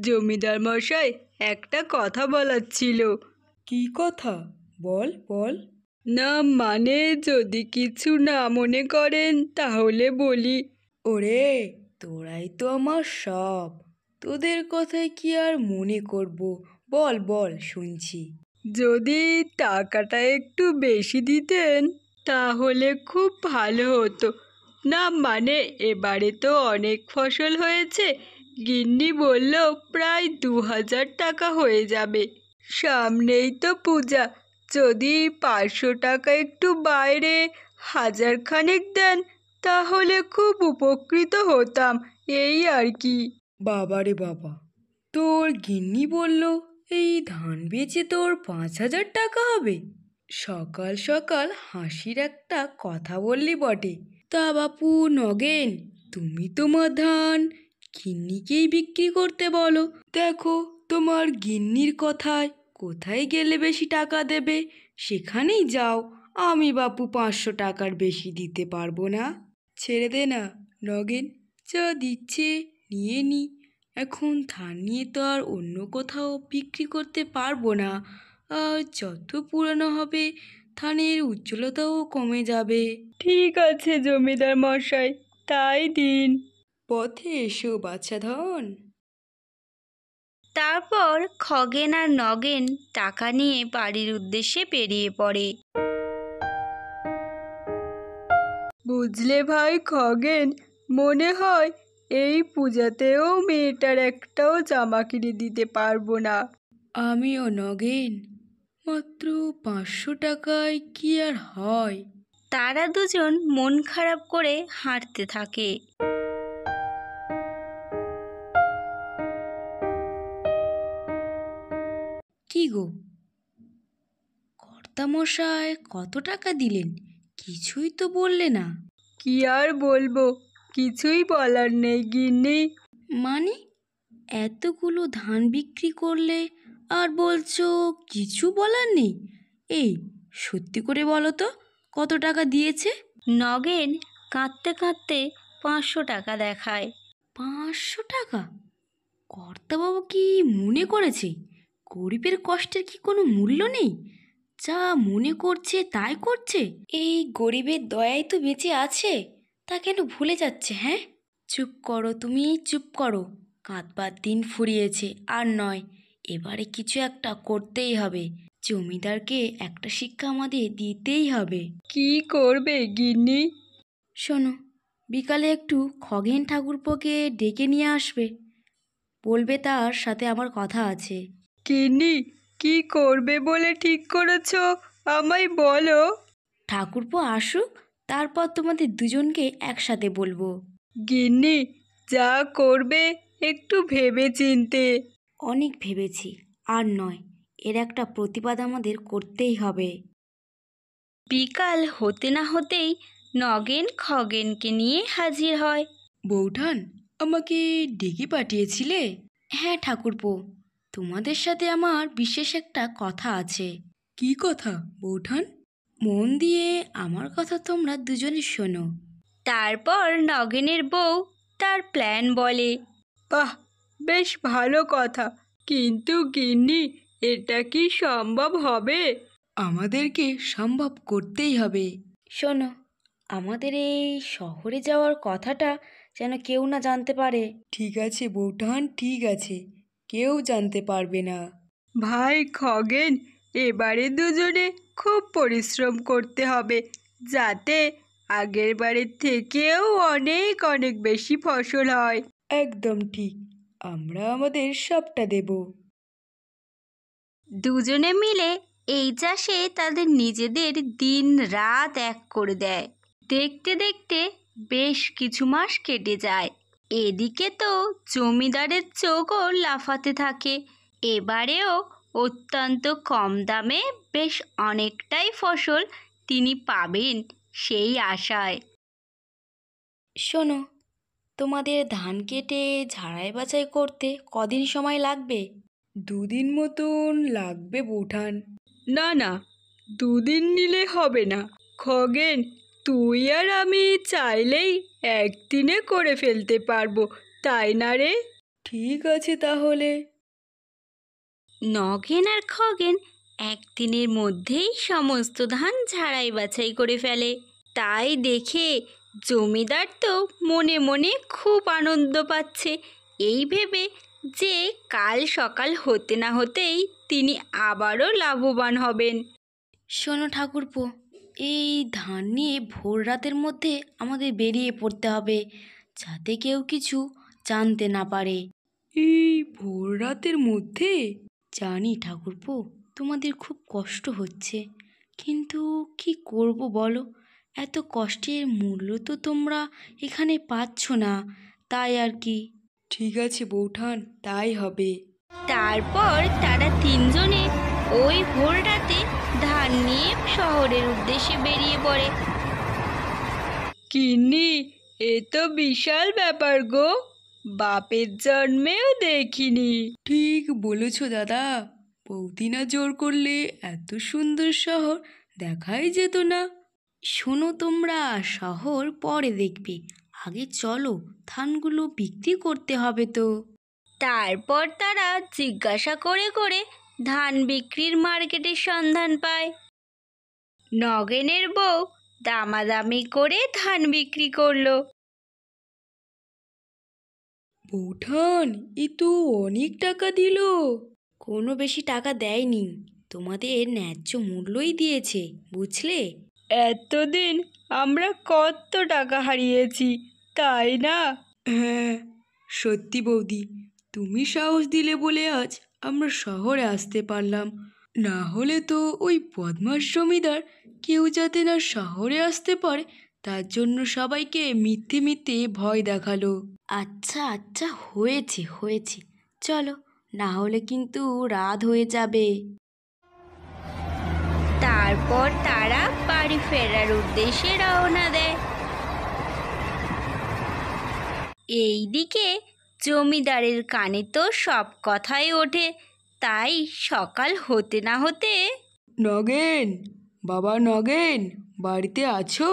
জমিদার মশাই, একটা কথা বলার ছিল। কি কথা? বল বল। না মানে, যদি কিছু না মনে করেন তাহলে বলি। ওরে, তোরাই তো আমার সব, তোদের কথায় কি আর মনে করব? বল বল, শুনছি। যদি টাকাটা একটু বেশি দিতেন তাহলে খুব ভালো হতো। না মানে, এবারে তো অনেক ফসল হয়েছে। গিন্নি বলল প্রায় 2000 টাকা হয়ে যাবে। সামনেই তো পূজা। যদি 500 টাকা একটু বাইরে 1000 খানেক দেন তাহলে খুব উপকৃত হতাম, এই আর কি। বাবা রে বাবা, তোর গিন্নি বলল এই ধান বেচে তোর 5000 টাকা হবে? সকাল সকাল হাসির একটা কথা বললি বটে। তা বাপু নগেন, তুমি তোমার ধান গিন্নিকেই বিক্রি করতে বলো। দেখো তোমার গিন্নির কথায় কোথায় গেলে বেশি টাকা দেবে, সেখানেই যাও। আমি বাপু 500 টাকার বেশি দিতে পারবো না। ছেড়ে দে না নগেন, যা দিচ্ছে নিয়ে নি। এখন ধান নিয়ে তো আর অন্য কোথাও বিক্রি করতে পারবো না। আর যত পুরানো হবে ধানের উজ্জ্বলতাও কমে যাবে। ঠিক আছে জমিদার মশাই, তাই দিন। পথে এসো বাছা ধন। তারপর খগেন আর নগেন টাকা নিয়ে বাড়ির উদ্দেশ্যে বেরিয়ে পড়ে। বুঝলে ভাই খগেন, মনে হয় এই পূজাতেও মেয়েটার একটাও জামা কিনে দিতে পারবো না। আমিও নগেন, মাত্র 500 টাকায় কি আর হয়? তারা দুজন মন খারাপ করে হাঁটতে থাকে। কি গো কর্তামশাই, কত টাকা দিলেন? কিছুই তো বললে না। কি আর বলবো, কিছুই বলার নেই গিন্নি। মানে, এতগুলো ধান বিক্রি করলে আর বলছো কিছু বলার নেই? এই সত্যি করে বলো তো, কত টাকা দিয়েছে? নগেন কাঁদতে কাঁদতে 500 টাকা দেখায়। 500 টাকা? কর্তাবাবু কি মনে করেছে গরিবের কষ্টের কি কোনো মূল্য নেই? যা মনে করছে তাই করছে। এই গরিবের দয়াই তো বেঁচে আছে, তা কেন ভুলে যাচ্ছে? হ্যাঁ, চুপ করো, তুমি চুপ করো। কাঁদবার দিন ফুরিয়েছে, আর নয়। এবারে কিছু একটা করতেই হবে। জমিদারকে একটা শিক্ষা আমাদের দিতেই হবে। কি করবে গিন্নি? শোনো, বিকালে একটু খগেন ঠাকুরপোকে ডেকে নিয়ে আসবে। বলবে তার সাথে আমার কথা আছে। গিন্নি, কি করবে বলে ঠিক করেছো, আমায় বলো। ঠাকুরপো আসুক, তারপর তোমাদের দুজনকে একসাথে বলবো। গিন্নি, যা করবে একটু ভেবে চিনতে। অনেক ভেবেছি, আর নয়। এর একটা প্রতিবাদ আমাদের করতেই হবে। বিকাল হতে না হতেই নগেন খগেনকে নিয়ে হাজির হয়। বৌঠান, আমাকে ডেকে পাঠিয়েছিলে? হ্যাঁ ঠাকুরপো, তোমাদের সাথে আমার বিশেষ একটা কথা আছে। কি কথা বৌঠান? মন দিয়ে আমার কথা তোমরা দুজনে শোনো। তারপর নগেনের বউ তার প্ল্যান বলে। বাহ, বেশ ভালো কথা, কিন্তু গিন্নি, এটা কি সম্ভব হবে? আমাদেরকে সম্ভব করতেই হবে। শোনো, আমাদের এই শহরে যাওয়ার কথাটা যেন কেউ না জানতে পারে। ঠিক আছে বৌঠান, ঠিক আছে, কেউ জানতে পারবে না। ভাই খগেন, এবারে দুজনে খুব পরিশ্রম করতে হবে, যাতে আগের বারের থেকেও অনেক অনেক বেশি ফসল হয়। একদম ঠিক, আমরা আমাদের সবটা দেব। দুজনে মিলে এই চাষে তাদের নিজেদের দিন রাত এক করে দেয়। দেখতে দেখতে বেশ কিছু মাস কেটে যায়। এদিকে তো জমিদারের চোখও লাফাতে থাকে। এবারেও অত্যন্ত কম দামে বেশ অনেকটাই ফসল তিনি পাবেন সেই আশায়। শোনো, তোমাদের ধান কেটে ঝাড়াই বাছাই করতে কদিন সময় লাগবে? 2 দিন মতন লাগবে বৌঠান। না না, 2 দিন নিলে হবে না খগেন। তুই আর আমি চাইলেই একদিনে করে ফেলতে পারবো, তাই না রে? ঠিক আছে তাহলে। নগেন আর খগেন একদিনের মধ্যেই সমস্ত ধান ঝাড়াই বাছাই করে ফেলে। তাই দেখে জমিদার তো মনে মনে খুব আনন্দ পাচ্ছে, এই ভেবে যে কাল সকাল হতে না হতেই তিনি আবারও লাভবান হবেন। শোনো ঠাকুরপো, এই ধান নিয়ে ভোর রাতের মধ্যে আমাদের বেরিয়ে পড়তে হবে, যাতে কেউ কিছু জানতে না পারে। এই ভোর রাতের মধ্যে? জানি ঠাকুরপো, তোমাদের খুব কষ্ট হচ্ছে, কিন্তু কি করব বলো, এত কষ্টের মূল্য তো তোমরা এখানে পাচ্ছ না, তাই আর কি। ঠিক আছে বৌঠান, তাই হবে। তারপর তারা তিনজনে ওই ভোর রাতে ধান নিয়ে শহরের উদ্দেশ্যে বেরিয়ে পড়ে। গিন্নি, এ তো বিশাল ব্যাপার গো, বাপের জন্মেও দেখিনি। ঠিক বলেছ দাদা, বৌদি না জোর করলে এত সুন্দর শহর দেখাই যেত না। শোনো তোমরা, শহর পরে দেখবে, আগে চলো, ধানগুলো বিক্রি করতে হবে তো। তারপর তারা জিজ্ঞাসা করে করে ধান বিক্রির মার্কেটের সন্ধান পায়। নগেনের বউ দামাদামি করে ধান বিক্রি করলো। বৌঠান, এ তো অনেক টাকা দিল। কোনো বেশি টাকা দেয়নি, তোমাদের ন্যায্য মূল্যই দিয়েছে, বুঝলে। এতদিন আমরা কত টাকা হারিয়েছি, তাই না? হ্যাঁ, সত্যি বৌদি, তুমি সাহস দিলে বলে আজ আমরা শহরে আসতে পারলাম, না হলে তো ওই বদমাস জমিদার কেউ যাতে না শহরে আসতে পারে তার জন্য সবাইকে মিথ্যে মিথ্যে ভয় দেখালো। আচ্ছা আচ্ছা, হয়েছে হয়েছে, চলো, না হলে কিন্তু রাত হয়ে যাবে। তারপর তারা বাড়ি ফেরার উদ্দেশ্যে রওনা দেয়। এইদিকে জমিদারের কানে তো সব কথাই ওঠে, তাই সকাল হতে না হতে নগেন, বাবা নগেন, বাড়িতে আছো?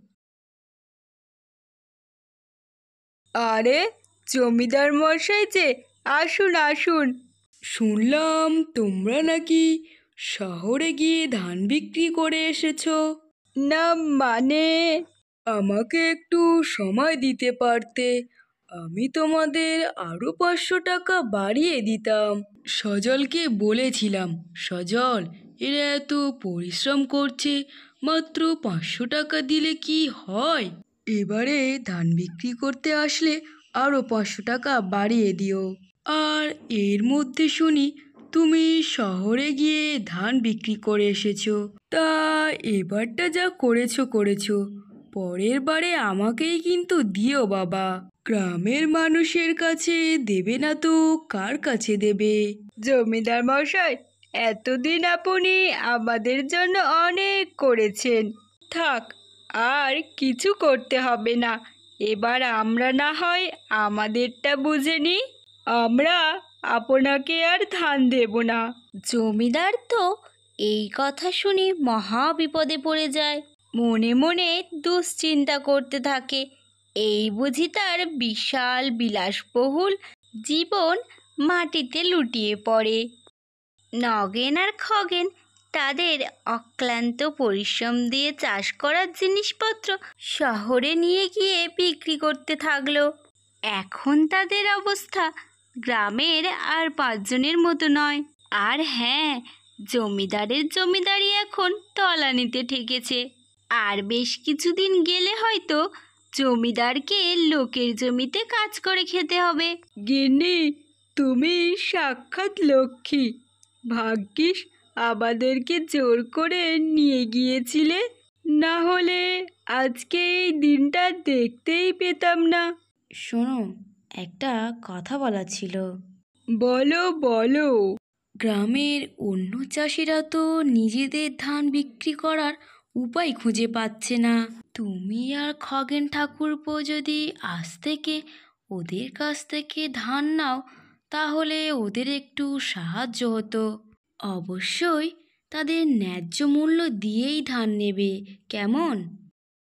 আরে, জমিদার মশাই যে, আসুন আসুন। শুনলাম তোমরা নাকি শহরে গিয়ে ধান বিক্রি করে এসেছো। না মানে, আমাকে একটু সময় দিতে পারতে, আমি তোমাদের আরো 500 টাকা বাড়িয়ে দিতাম। সজলকে বলেছিলাম, সজল, এরা এত পরিশ্রম করছে, মাত্র 500 টাকা দিলে কি হয়? এবারে ধান বিক্রি করতে আসলে আরো 500 টাকা বাড়িয়ে দিও। আর এর মধ্যে শুনি তুমি শহরে গিয়ে ধান বিক্রি করে এসেছো, তা এবারটা যা করেছো করেছো, পরের বারে আমাকেই কিন্তু দিও বাবা। গ্রামের মানুষের কাছে দেবে না তো কার কাছে দেবে? জমিদার মশাই, এতদিন আপনি আমাদের জন্য অনেক করেছেন, থাক, আর কিছু করতে হবে না। এবার আমরা না হয় আমাদেরটা বুঝে নিই, আমরা আপনাকে আর ধান দেব না। জমিদার তো এই কথা শুনে মহা বিপদে পড়ে যায়, মনে মনে দুশ্চিন্তা করতে থাকে। এই বুঝি তার বিশাল বিলাসবহুল জীবন মাটিতে লুটিয়ে পড়ে। নগেন আর খগেন তাদের অক্লান্ত পরিশ্রম দিয়ে চাষ করার জিনিসপত্র শহরে নিয়ে গিয়ে বিক্রি করতে থাকলো। এখন তাদের অবস্থা গ্রামের আর 5 জনের মতো নয়। আর হ্যাঁ, জমিদারের জমিদারি এখন তলানিতে ঠেকেছে। আর বেশ কিছুদিন গেলে হয়তো জমিদারকে লোকের জমিতে কাজ করে খেতে হবে। গিন্নি, তুমি সাক্ষাৎ লক্ষ্মী, ভাগ্যিস আমাদেরকে জোর করে নিয়ে গিয়েছিলে, না হলে আজকে এই দিনটা দেখতেই পেতাম না। শোনো, একটা কথা বলার ছিল। বলো বলো। গ্রামের অন্য চাষিরা তো নিজেদের ধান বিক্রি করার উপায় খুঁজে পাচ্ছে না, তুমি আর খগেন ঠাকুরপো যদি আজ থেকে ওদের কাছ থেকে ধান নাও, তাহলে ওদের একটু সাহায্য হতো। অবশ্যই তাদের ন্যায্য মূল্য দিয়েই ধান নেবে, কেমন?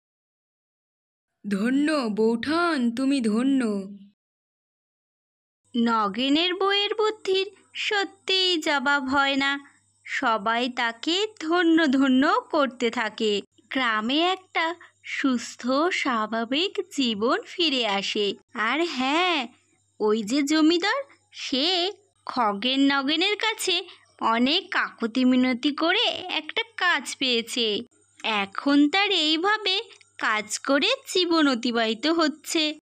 ধন্য বৌঠান, তুমি ধন্য। নগেনের বউয়ের বুদ্ধির সত্যিই জবাব হয় না। সবাই তাকে ধন্য ধন্য করতে থাকে। গ্রামে একটা সুস্থ স্বাভাবিক জীবন ফিরে আসে। আর হ্যাঁ, ওই যে জমিদার, সে খগেন নগেনের কাছে অনেক কাকুতি মিনতি করে একটা কাজ পেয়েছে। এখন তার এইভাবে কাজ করে জীবন অতিবাহিত হচ্ছে।